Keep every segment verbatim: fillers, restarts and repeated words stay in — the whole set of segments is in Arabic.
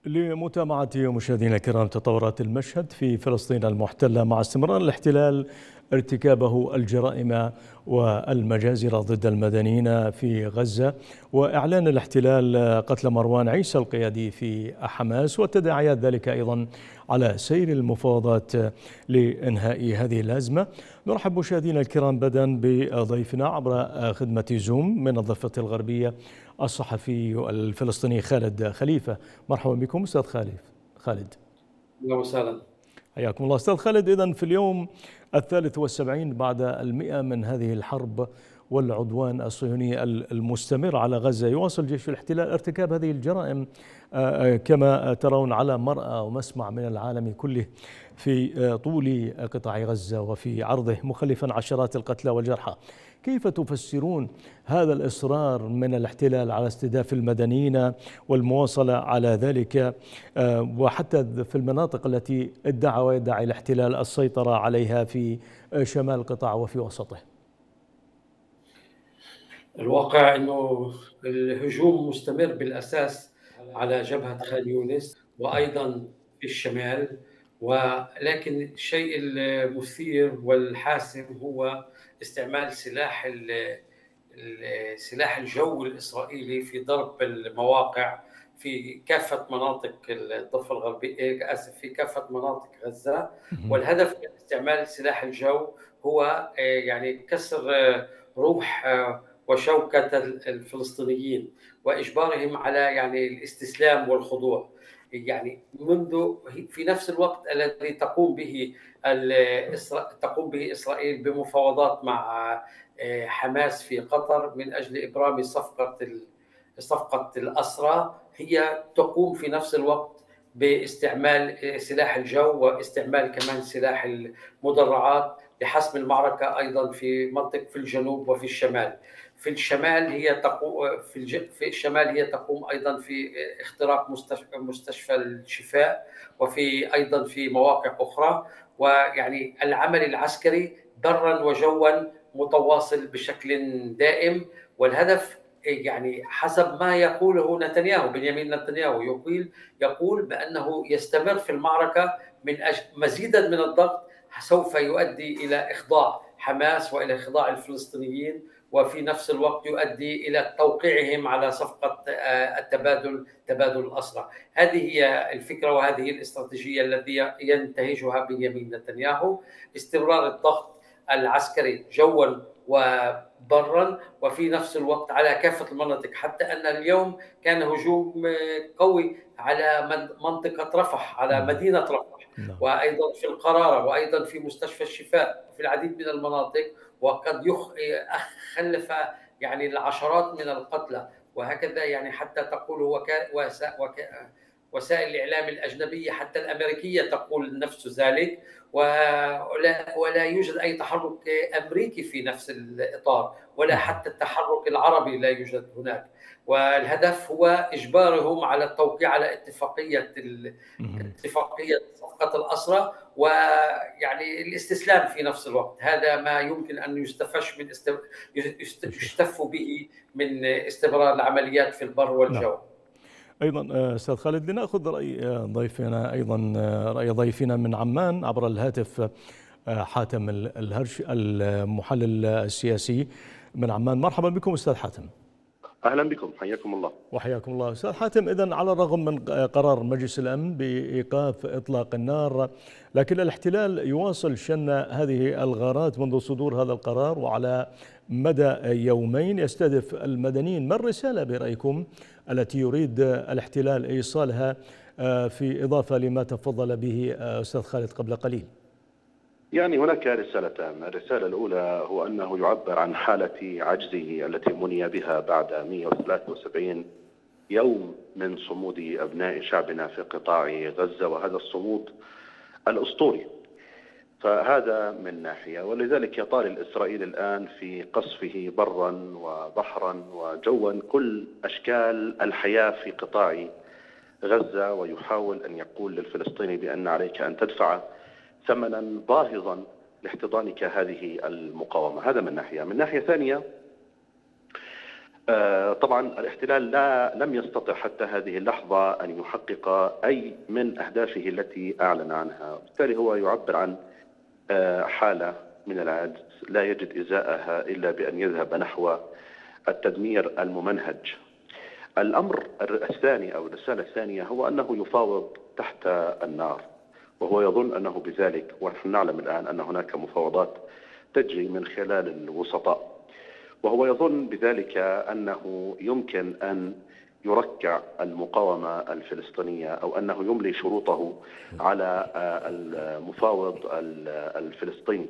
لمتابعة مشاهدينا الكرام تطورات المشهد في فلسطين المحتلة مع استمرار الاحتلال ارتكابه الجرائم والمجازر ضد المدنيين في غزة، وإعلان الاحتلال قتل مروان عيسى القيادي في حماس، وتداعيات ذلك أيضا على سير المفاوضات لإنهاء هذه الأزمة. نرحب مشاهدينا الكرام بدءا بضيفنا عبر خدمة زوم من الضفة الغربية الصحفي الفلسطيني خالد خليفة. مرحبا بكم أستاذ خالد. خالد اهلا وسهلا. حياكم الله أستاذ خالد. إذن في اليوم الثالث والسبعين بعد المئة من هذه الحرب والعدوان الصهيوني المستمر على غزة، يواصل جيش الاحتلال ارتكاب هذه الجرائم كما ترون على مرأى ومسمع من العالم كله في طول قطاع غزة وفي عرضه، مخلفا عشرات القتلى والجرحى. كيف تفسرون هذا الإصرار من الاحتلال على استهداف المدنيين والمواصلة على ذلك، وحتى في المناطق التي ادعى ويدعي الاحتلال السيطرة عليها في شمال القطاع وفي وسطه؟ الواقع انه الهجوم مستمر بالاساس على جبهه خان يونس وايضا في الشمال، ولكن الشيء المثير والحاسم هو استعمال سلاح سلاح الجو الاسرائيلي في ضرب المواقع في كافه مناطق الضفه الغربيه، اسف، في كافه مناطق غزه. والهدف من استعمال سلاح الجو هو يعني كسر روح وشوكة الفلسطينيين وإجبارهم على يعني الاستسلام والخضوع. يعني منذ في نفس الوقت الذي تقوم به تقوم به إسرائيل بمفاوضات مع حماس في قطر من أجل إبرام صفقة صفقة الأسرى، هي تقوم في نفس الوقت باستعمال سلاح الجو واستعمال كمان سلاح المدرعات لحسم المعركة أيضا في منطقة في الجنوب وفي الشمال. في الشمال هي تقوم في, الج... في الشمال هي تقوم ايضا في اختراق مستشفى, مستشفى الشفاء، وفي ايضا في مواقع اخرى. ويعني العمل العسكري برا وجوا متواصل بشكل دائم، والهدف يعني حسب ما يقوله نتنياهو بنيامين نتنياهو يقول يقول بانه يستمر في المعركه من اجل مزيدا من الضغط سوف يؤدي الى اخضاع حماس والى اخضاع الفلسطينيين، وفي نفس الوقت يؤدي إلى توقيعهم على صفقة التبادل تبادل الأسرى. هذه هي الفكرة وهذه الاستراتيجية التي ينتهجها بنيامين نتنياهو: استمرار الضغط العسكري جوا وبرا، وفي نفس الوقت على كافة المناطق، حتى أن اليوم كان هجوم قوي على منطقة رفح، على مدينة رفح، وأيضا في القرارة، وأيضا في مستشفى الشفاء، وفي العديد من المناطق، وقد خلف يعني العشرات من القتلى. وهكذا يعني حتى تقول وكا وسا وكا وسائل الإعلام الأجنبية حتى الأمريكية تقول نفس ذلك، ولا, ولا يوجد أي تحرك أمريكي في نفس الإطار، ولا حتى التحرك العربي لا يوجد هناك. والهدف هو إجبارهم على التوقيع على اتفاقية اتفاقية صفقة الأسرى، ويعني الاستسلام في نفس الوقت. هذا ما يمكن أن يستفش من است... يستف به من استمرار العمليات في البر والجو. نعم. أيضا أستاذ خالد، لنأخذ رأي ضيفنا أيضا رأي ضيفنا من عمان عبر الهاتف، حاتم الهرش المحلل السياسي من عمان. مرحبا بكم أستاذ حاتم. أهلا بكم، حياكم الله. وحياكم الله أستاذ حاتم. إذن على الرغم من قرار مجلس الأمن بإيقاف إطلاق النار، لكن الاحتلال يواصل شن هذه الغارات منذ صدور هذا القرار، وعلى مدى يومين يستهدف المدنيين. ما الرسالة برأيكم التي يريد الاحتلال إيصالها، في إضافة لما تفضل به أستاذ خالد قبل قليل؟ يعني هناك رسالتان. الرسالة الأولى هو أنه يعبر عن حالة عجزه التي مني بها بعد مئة وثلاثة وسبعين يوم من صمود أبناء شعبنا في قطاع غزة، وهذا الصمود الأسطوري. فهذا من ناحية، ولذلك يطال الإسرائيلي الآن في قصفه برا وبحرا وجوا كل أشكال الحياة في قطاع غزة، ويحاول أن يقول للفلسطيني بأن عليك أن تدفع ثمنا باهظا لاحتضانك هذه المقاومة. هذا من ناحية. من ناحية ثانية، آه، طبعا الاحتلال لا لم يستطع حتى هذه اللحظة أن يحقق أي من أهدافه التي أعلن عنها، بالتالي هو يعبر عن آه، حالة من العجز لا يجد إزاءها إلا بأن يذهب نحو التدمير الممنهج. الأمر الثاني أو الرسالة الثانية هو أنه يفاوض تحت النار، وهو يظن أنه بذلك، ونحن نعلم الآن أن هناك مفاوضات تجري من خلال الوسطاء، وهو يظن بذلك أنه يمكن أن يركع المقاومة الفلسطينية أو أنه يملي شروطه على المفاوض الفلسطيني.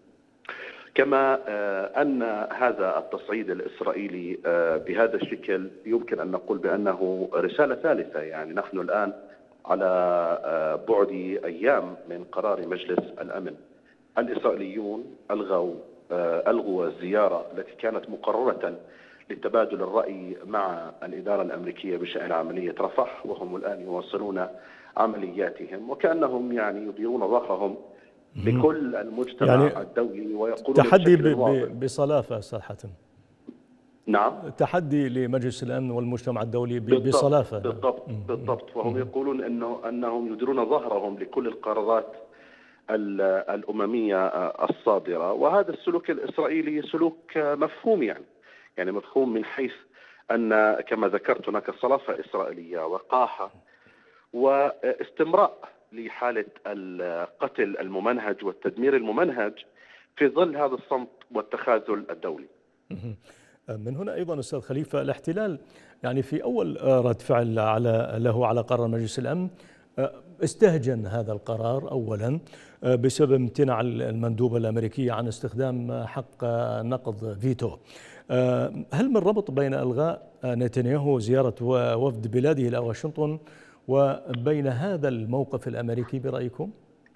كما أن هذا التصعيد الإسرائيلي بهذا الشكل يمكن أن نقول بأنه رسالة ثالثة. يعني نحن الآن على بعد أيام من قرار مجلس الأمن. الإسرائيليون ألغوا ألغوا الزيارة التي كانت مقررة لتبادل الرأي مع الإدارة الأمريكية بشأن عملية رفح، وهم الآن يواصلون عملياتهم وكأنهم يعني يديرون ظهرهم لكل المجتمع يعني الدولي ويقولون تحدي بصلافة صراحة. نعم، تحدي لمجلس الأمن والمجتمع الدولي بالضبط بصلافة. بالضبط بالضبط وهم يقولون أنه أنهم يديرون ظهرهم لكل القرارات الأممية الصادرة، وهذا السلوك الإسرائيلي سلوك مفهوم، يعني يعني مفهوم من حيث أن كما ذكرت هناك صلافة إسرائيلية وقاحة واستمراء لحالة القتل الممنهج والتدمير الممنهج في ظل هذا الصمت والتخاذل الدولي. من هنا أيضا أستاذ خليفة، الاحتلال يعني في أول رد فعل على له على قرار مجلس الأمن استهجن هذا القرار أولا بسبب امتناع المندوبة الأمريكية عن استخدام حق نقض فيتو. هل من ربط بين إلغاء نتنياهو زيارة وفد بلاده إلى واشنطن وبين هذا الموقف الأمريكي برأيكم؟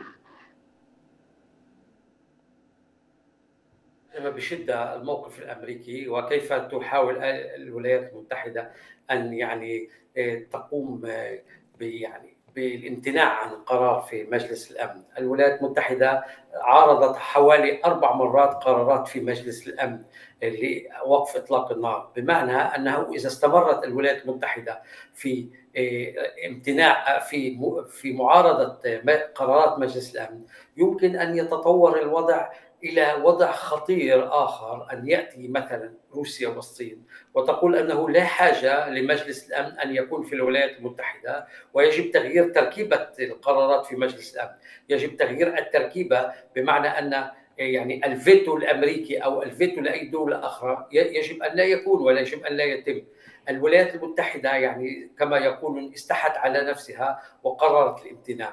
بشدة الموقف الأمريكي وكيف تحاول الولايات المتحدة أن يعني تقوم يعني بالامتناع عن القرار في مجلس الأمن. الولايات المتحدة عارضت حوالي أربع مرات قرارات في مجلس الأمن لوقف إطلاق النار، بمعنى أنه إذا استمرت الولايات المتحدة في امتناع في في معارضة قرارات مجلس الأمن يمكن أن يتطور الوضع إلى وضع خطير آخر، أن يأتي مثلا روسيا والصين وتقول أنه لا حاجة لمجلس الأمن أن يكون في الولايات المتحدة ويجب تغيير تركيبة القرارات في مجلس الأمن، يجب تغيير التركيبة بمعنى أن يعني الفيتو الأمريكي أو الفيتو لأي دولة أخرى يجب أن لا يكون ولا يجب أن لا يتم. الولايات المتحدة يعني كما يقولون استحت على نفسها وقررت الامتناع.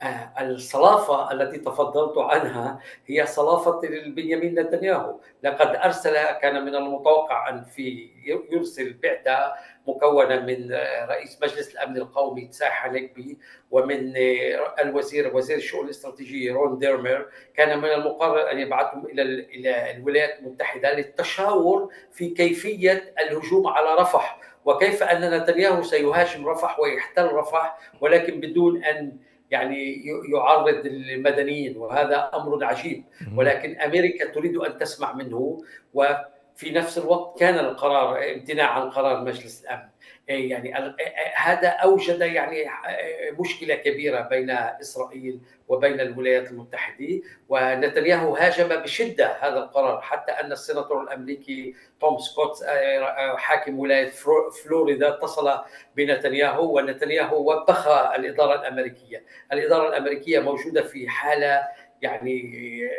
الصلافة التي تفضلت عنها هي صلافة بنيامين نتنياهو. لقد أرسل، كان من المتوقع أن في يرسل بعثة مكونة من رئيس مجلس الأمن القومي تساي حنكبي ومن الوزير وزير الشؤون الاستراتيجية رون ديرمر. كان من المقرر أن يبعثهم إلى إلى الولايات المتحدة للتشاور في كيفية الهجوم على رفح وكيف أن نتنياهو سيهاجم رفح ويحتل رفح ولكن بدون أن يعني يعرض المدنيين، وهذا أمر عجيب، ولكن أمريكا تريد أن تسمع منه. وفي نفس الوقت كان القرار امتناع عن قرار مجلس الأمن. يعني هذا أوجد يعني مشكلة كبيرة بين إسرائيل وبين الولايات المتحدة، ونتنياهو هاجم بشدة هذا القرار حتى أن السيناتور الأمريكي توم سكوت حاكم ولاية فلوريدا اتصل بنتنياهو، ونتنياهو وبخ الإدارة الأمريكية. الإدارة الأمريكية موجودة في حالة يعني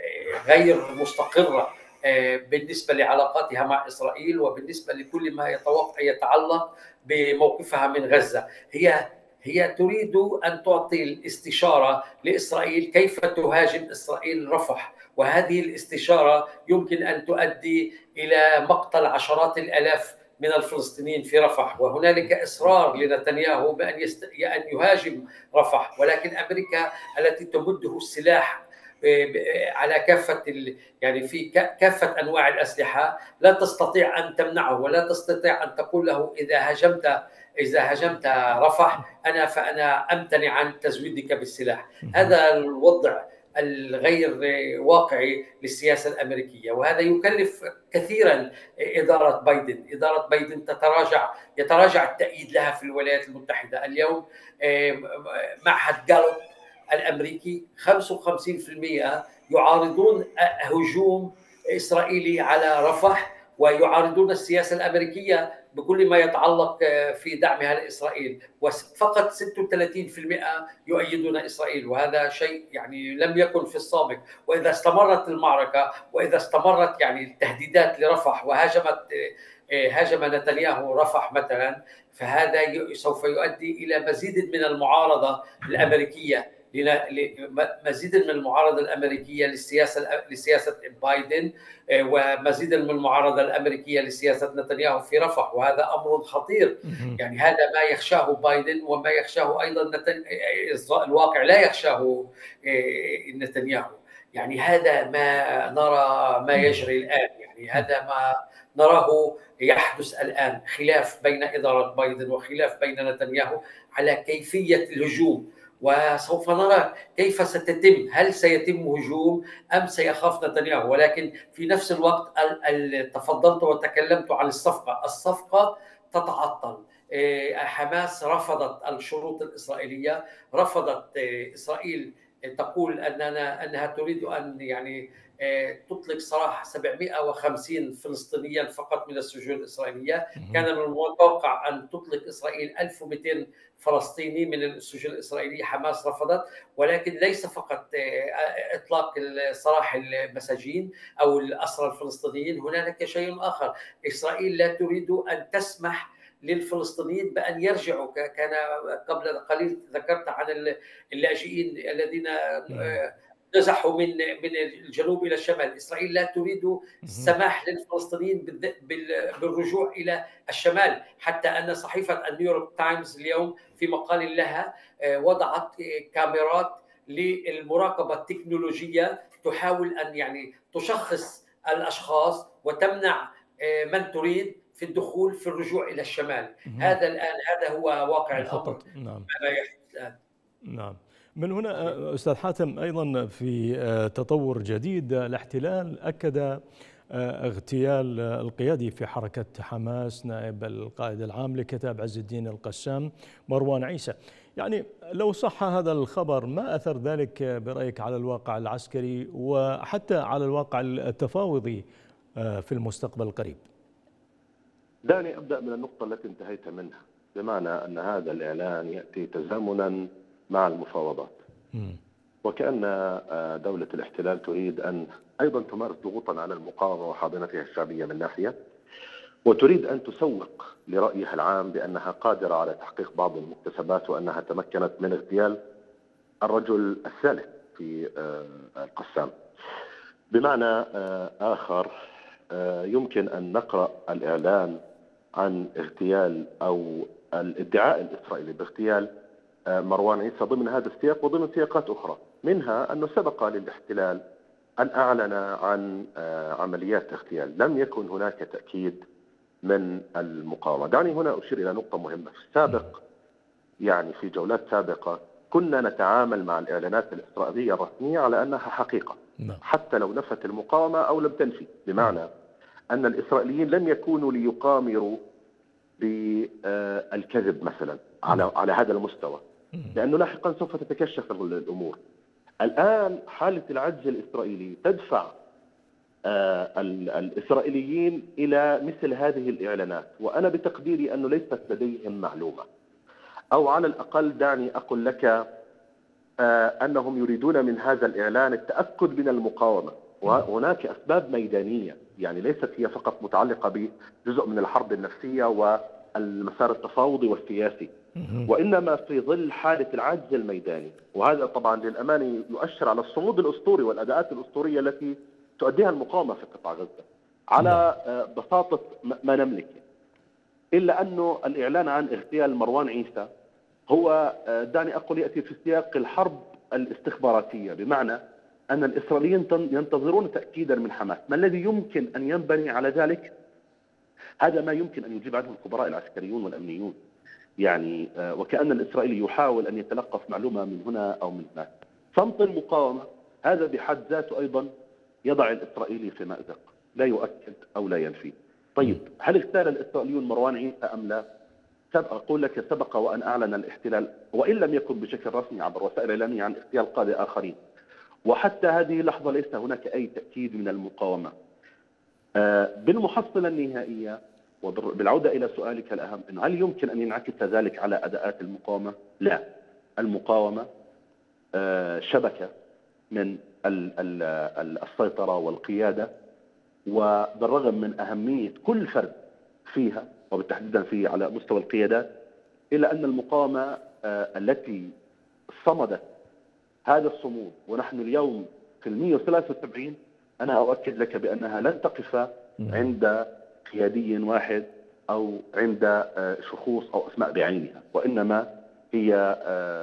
غير مستقرة بالنسبة لعلاقاتها مع إسرائيل وبالنسبة لكل ما يتعلق بموقفها من غزة. هي هي تريد أن تعطي الاستشارة لإسرائيل كيف تهاجم إسرائيل رفح، وهذه الاستشارة يمكن أن تؤدي إلى مقتل عشرات الآلاف من الفلسطينيين في رفح. وهنالك إصرار لنتنياهو بأن يست... أن يهاجم رفح، ولكن أمريكا التي تمده السلاح على كافة ال... يعني في كافة أنواع الأسلحة لا تستطيع أن تمنعه ولا تستطيع أن تقول له إذا هاجمت إذا هاجمت رفح أنا فأنا أمتنع عن تزويدك بالسلاح. هذا الوضع الغير واقعي للسياسة الأمريكية، وهذا يكلف كثيرا إدارة بايدن. إدارة بايدن تتراجع يتراجع التأييد لها في الولايات المتحدة. اليوم معهد جالوب الأمريكي خمسة وخمسين بالمئة يعارضون هجوم إسرائيلي على رفح، ويعارضون السياسة الأمريكية بكل ما يتعلق في دعمها لإسرائيل، وفقط ستة وثلاثين بالمئة يؤيدون إسرائيل، وهذا شيء يعني لم يكن في السابق. وإذا استمرت المعركة وإذا استمرت يعني التهديدات لرفح وهاجمت هاجم نتنياهو رفح مثلا، فهذا سوف يؤدي إلى مزيد من المعارضة الأمريكية مزيد من المعارضة الأمريكية للسياسة لسياسة بايدن، ومزيد من المعارضة الأمريكية لسياسة نتنياهو في رفح، وهذا أمر خطير. يعني هذا ما يخشاه بايدن وما يخشاه أيضا نتن... الواقع لا يخشاه نتنياهو. يعني هذا ما نرى ما يجري الآن، يعني هذا ما نراه يحدث الآن، خلاف بين إدارة بايدن وخلاف بين نتنياهو على كيفية الهجوم، وسوف نرى كيف ستتم، هل سيتم هجوم أم سيخاف نتنياهو. ولكن في نفس الوقت تفضلت وتكلمت عن الصفقة الصفقة تتعطل. حماس رفضت الشروط الإسرائيلية، رفضت إسرائيل تقول أننا أنها تريد أن يعني تطلق سراح سبعمئة وخمسين فلسطينيا فقط من السجون الإسرائيلية. كان من المتوقع أن تطلق إسرائيل ألف ومئتين فلسطيني من السجون الإسرائيلية. حماس رفضت، ولكن ليس فقط إطلاق سراح المساجين أو الأسرى الفلسطينيين، هنالك شيء آخر. إسرائيل لا تريد أن تسمح للفلسطينيين بأن يرجعوا. كان قبل قليل ذكرت عن اللاجئين الذين نزحوا من من الجنوب الى الشمال. اسرائيل لا تريد السماح للفلسطينيين بالرجوع الى الشمال، حتى ان صحيفه النيويورك تايمز اليوم في مقال لها وضعت كاميرات للمراقبه التكنولوجيه تحاول ان يعني تشخص الاشخاص وتمنع من تريد في الدخول في الرجوع الى الشمال. هذا الان هذا هو واقع الامر. نعم. ما يحدث الان. نعم. من هنا أستاذ حاتم، أيضا في تطور جديد، الاحتلال أكد اغتيال القيادي في حركة حماس نائب القائد العام لكتائب عز الدين القسام مروان عيسى. يعني لو صح هذا الخبر، ما أثر ذلك برأيك على الواقع العسكري وحتى على الواقع التفاوضي في المستقبل القريب؟ دعني أبدأ من النقطة التي انتهيت منها، بمعنى أن هذا الإعلان يأتي تزامنا مع المفاوضات، وكأن دولة الاحتلال تريد أن أيضا تمارس ضغوطا على المقاومة وحاضنتها الشعبية من ناحية، وتريد أن تسوق لرأيها العام بأنها قادرة على تحقيق بعض المكتسبات، وأنها تمكنت من اغتيال الرجل الثالث في القسام. بمعنى آخر، يمكن أن نقرأ الإعلان عن اغتيال أو الادعاء الإسرائيلي باغتيال مروان عيسى ضمن هذا السياق وضمن سياقات أخرى، منها أنه سبق للاحتلال أن أعلن عن عمليات اغتيال، لم يكن هناك تأكيد من المقاومة. دعني هنا أشير إلى نقطة مهمة. في السابق، يعني في جولات سابقة، كنا نتعامل مع الإعلانات الإسرائيلية الرسمية على أنها حقيقة، حتى لو نفت المقاومة أو لم تنفي، بمعنى أن الإسرائيليين لم يكونوا ليقامروا بالكذب مثلا على على هذا المستوى، لأنه لاحقا سوف تتكشف الأمور. الآن حالة العجز الإسرائيلي تدفع الإسرائيليين إلى مثل هذه الإعلانات، وأنا بتقديري أنه ليست لديهم معلومة، أو على الأقل دعني أقول لك أنهم يريدون من هذا الإعلان التأكد من المقاومة، وهناك أسباب ميدانية، يعني ليست هي فقط متعلقة بجزء من الحرب النفسية والمسار التفاوضي والسياسي، وإنما في ظل حالة العجز الميداني. وهذا طبعا للأمانة يؤشر على الصمود الأسطوري والأداءات الأسطورية التي تؤديها المقاومة في قطاع غزة على بساطة ما نملك. إلا أنه الإعلان عن اغتيال مروان عيسى هو دعني أقول يأتي في سياق الحرب الاستخباراتية، بمعنى أن الإسرائيليين ينتظرون تأكيدا من حماس. ما الذي يمكن أن ينبني على ذلك؟ هذا ما يمكن أن يجيب عنه الخبراء العسكريون والأمنيون، يعني وكأن الإسرائيلي يحاول أن يتلقف معلومة من هنا أو من هناك. صمت المقاومة هذا بحد ذاته أيضا يضع الإسرائيلي في مأزق، لا يؤكد أو لا ينفي. طيب هل اغتال الإسرائيليون مروان عيسى أم لا؟ سبق أقول لك سبق وأن أعلن الاحتلال وإن لم يكن بشكل رسمي عبر وسائل إعلامية عن اغتيال قادة آخرين، وحتى هذه اللحظة ليس هناك أي تأكيد من المقاومة. بالمحصلة النهائية وبالعودة إلى سؤالك الأهم، إنه هل يمكن أن ينعكس ذلك على أداءات المقاومة؟ لا، المقاومة شبكة من السيطرة والقيادة، وبالرغم من أهمية كل فرد فيها وبالتحديد في على مستوى القيادات، إلا أن المقاومة التي صمدت هذا الصمود ونحن اليوم في المئة وثلاثة وسبعين، أنا أؤكد لك بأنها لن تقف عند قيادي واحد أو عند شخوص أو أسماء بعينها، وإنما هي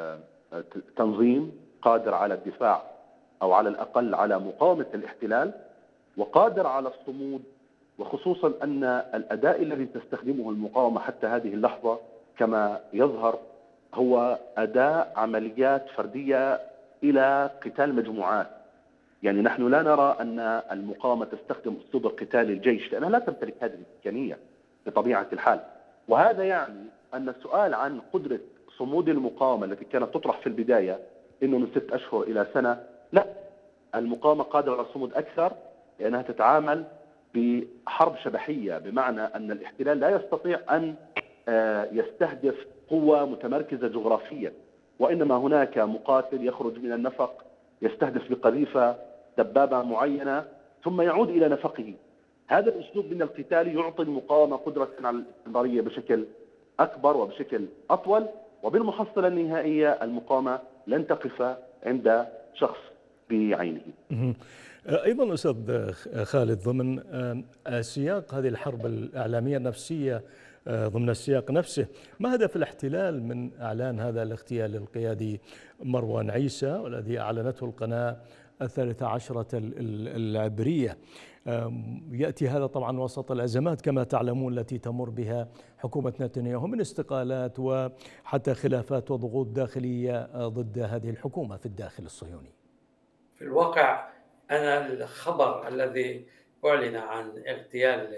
تنظيم قادر على الدفاع أو على الأقل على مقاومة الاحتلال، وقادر على الصمود، وخصوصا أن الأداء الذي تستخدمه المقاومة حتى هذه اللحظة كما يظهر هو أداء عمليات فردية إلى قتال مجموعات. يعني نحن لا نرى أن المقاومة تستخدم أسلوب القتال الجيش، لأنها لا تمتلك هذه الإمكانية بطبيعة الحال. وهذا يعني أن السؤال عن قدرة صمود المقاومة التي كانت تطرح في البداية إنه من ست أشهر إلى سنة، لا، المقاومة قادرة على الصمود أكثر، لأنها تتعامل بحرب شبحية، بمعنى أن الاحتلال لا يستطيع أن يستهدف قوة متمركزة جغرافيا، وإنما هناك مقاتل يخرج من النفق يستهدف بقذيفة دبابة معينة ثم يعود إلى نفقه. هذا الأسلوب من القتال يعطي المقاومة قدرة على الاستمرارية بشكل أكبر وبشكل أطول، وبالمحصلة النهائية المقاومة لن تقف عند شخص بعينه. أيضا أستاذ خالد، ضمن سياق هذه الحرب الإعلامية النفسية، ضمن السياق نفسه، ما هدف الاحتلال من إعلان هذا الاغتيال القيادي مروان عيسى والذي أعلنته القناة الثالثة عشرة العبرية؟ يأتي هذا طبعا وسط الأزمات كما تعلمون التي تمر بها حكومة نتنياهو من استقالات وحتى خلافات وضغوط داخلية ضد هذه الحكومة في الداخل الصهيوني. في الواقع أنا الخبر الذي أعلن عن اغتيال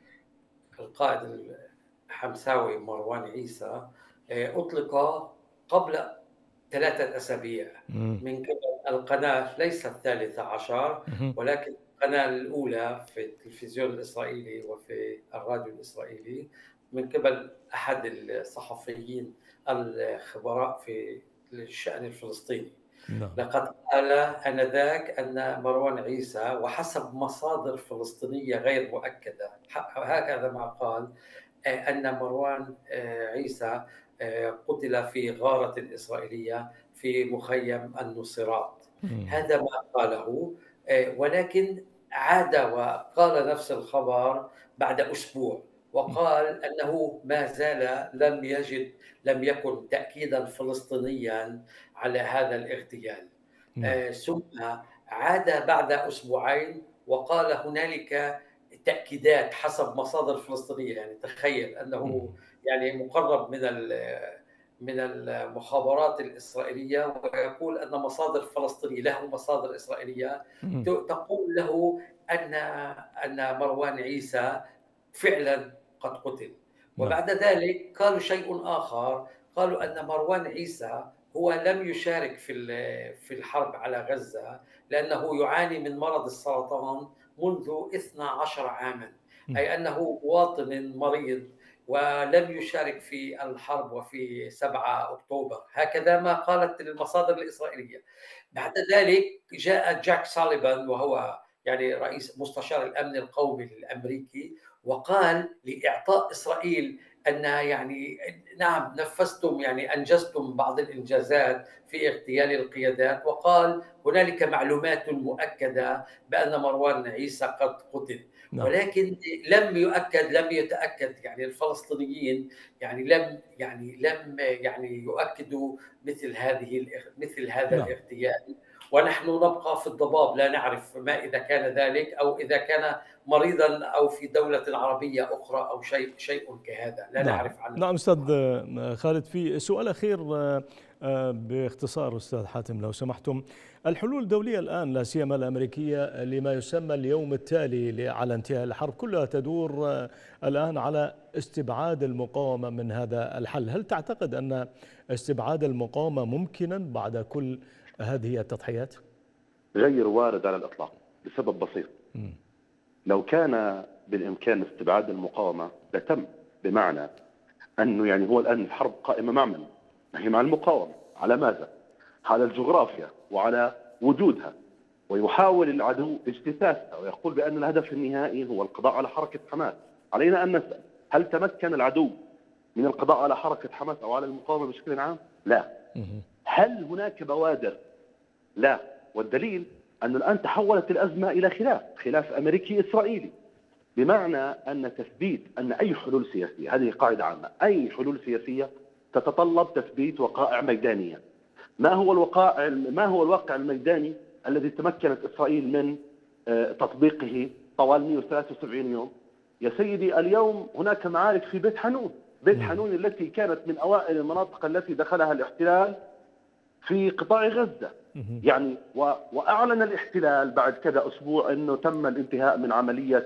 القائد الحمساوي مروان عيسى أطلق قبل ثلاثة أسابيع من قبل القناة، ليس الثالثة عشر ولكن القناة الأولى في التلفزيون الإسرائيلي وفي الراديو الإسرائيلي، من قبل أحد الصحفيين الخبراء في الشأن الفلسطيني. لقد قال آنذاك أن مروان عيسى، وحسب مصادر فلسطينية غير مؤكدة هكذا ما قال، أن مروان عيسى قتل في غارة إسرائيلية في مخيم النصيرات. هذا ما قاله، ولكن عاد وقال نفس الخبر بعد أسبوع وقال أنه ما زال لم يجد لم يكن تأكيدا فلسطينيا على هذا الاغتيال. آه ثم عاد بعد أسبوعين وقال هنالك تأكيدات حسب مصادر فلسطينية. يعني تخيل أنه يعني مقرب من من المخابرات الإسرائيلية ويقول أن مصادر فلسطينية له مصادر إسرائيلية تقول له أن أن مروان عيسى فعلا قد قتل. وبعد ذلك قالوا شيء آخر، قالوا أن مروان عيسى هو لم يشارك في في الحرب على غزة لأنه يعاني من مرض السرطان منذ اثني عشر عاما، أي أنه مواطن مريض ولم يشارك في الحرب وفي سبعة أكتوبر، هكذا ما قالت المصادر الإسرائيلية. بعد ذلك جاء جاك ساليفان وهو يعني رئيس مستشار الأمن القومي الأمريكي وقال لإعطاء إسرائيل أن يعني نعم نفذتم يعني أنجزتم بعض الإنجازات في اغتيال القيادات، وقال هنالك معلومات مؤكدة بأن مروان عيسى قد قتل. نعم. ولكن لم يؤكد لم يتأكد يعني الفلسطينيين يعني لم يعني لم يعني يؤكدوا مثل هذه مثل هذا نعم. الاغتيال، ونحن نبقى في الضباب لا نعرف ما إذا كان ذلك أو إذا كان مريضا أو في دولة عربية أخرى أو شيء شيء كهذا لا نعم. نعرف عنه. نعم أستاذ خالد، في سؤال أخير باختصار أستاذ حاتم لو سمحتم، الحلول الدولية الآن لا سيما الأمريكية لما يسمى اليوم التالي على انتهاء الحرب كلها تدور الآن على استبعاد المقاومة من هذا الحل. هل تعتقد أن استبعاد المقاومة ممكنا بعد كل هذه التضحيات؟ غير وارد على الإطلاق لسبب بسيط. م. لو كان بالإمكان استبعاد المقاومة لتم، بمعنى أنه يعني هو الآن الحرب قائمة مع من؟ هي مع المقاومة. على ماذا؟ على الجغرافيا وعلى وجودها، ويحاول العدو اجتثاثها ويقول بأن الهدف النهائي هو القضاء على حركة حماس. علينا أن نسأل، هل تمكن العدو من القضاء على حركة حماس أو على المقاومة بشكل عام؟ لا. هل هناك بوادر؟ لا. والدليل أنه الآن تحولت الأزمة إلى خلاف خلاف أمريكي إسرائيلي، بمعنى أن تثبيت أن أي حلول سياسية، هذه قاعدة عامة، أي حلول سياسية تتطلب تثبيت وقائع ميدانية. ما هو الوقائع ما هو الواقع الميداني الذي تمكنت إسرائيل من تطبيقه طوال مئة وثلاثة وسبعين يوم؟ يا سيدي اليوم هناك معارك في بيت حنون، بيت حنون التي كانت من أوائل المناطق التي دخلها الاحتلال في قطاع غزة. يعني وأعلن الاحتلال بعد كذا أسبوع أنه تم الانتهاء من عملية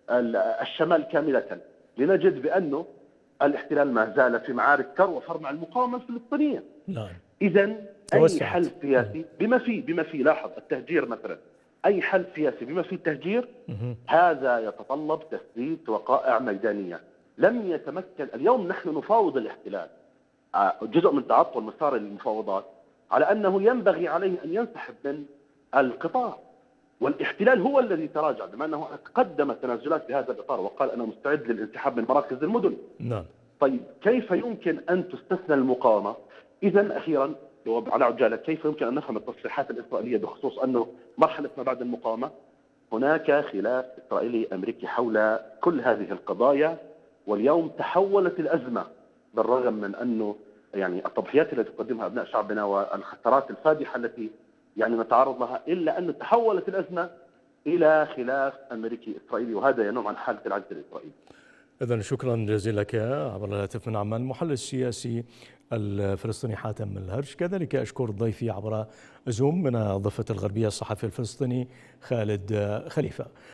الشمال كاملة، لنجد بأنه الاحتلال ما زال في معارك كر وفر مع المقاومة الفلسطينية. نعم. إذن أي حل سياسي بما فيه بما فيه لاحظ التهجير مثلا، أي حل سياسي بما فيه التهجير هذا يتطلب تثبيت وقائع ميدانية. لم يتمكن اليوم، نحن نفاوض الاحتلال، جزء من تعطل مسار المفاوضات على أنه ينبغي عليه أن ينسحب من القطاع، والاحتلال هو الذي تراجع، بما أنه قدم تنازلات في هذا الإطار وقال أنا مستعد للانسحاب من مراكز المدن. نعم. طيب كيف يمكن أن تستثنى المقاومة؟ إذن أخيرا على عجالة، كيف يمكن أن نفهم التصريحات الإسرائيلية بخصوص أنه مرحلة ما بعد المقاومة؟ هناك خلاف إسرائيلي أمريكي حول كل هذه القضايا، واليوم تحولت الأزمة بالرغم من أنه يعني التضحيات التي تقدمها أبناء شعبنا والخسارات الفادحة التي يعني نتعرض لها، إلا أن تحولت الأزمة إلى خلاف أمريكي إسرائيلي، وهذا ينم عن حالة العجز الإسرائيلي. إذن شكرا جزيلا لك عبر الهاتف من عمان المحلل السياسي الفلسطيني حاتم الهرش. كذلك أشكر ضيفي عبر زوم من ضفة الغربية الصحفي الفلسطيني خالد خليفة.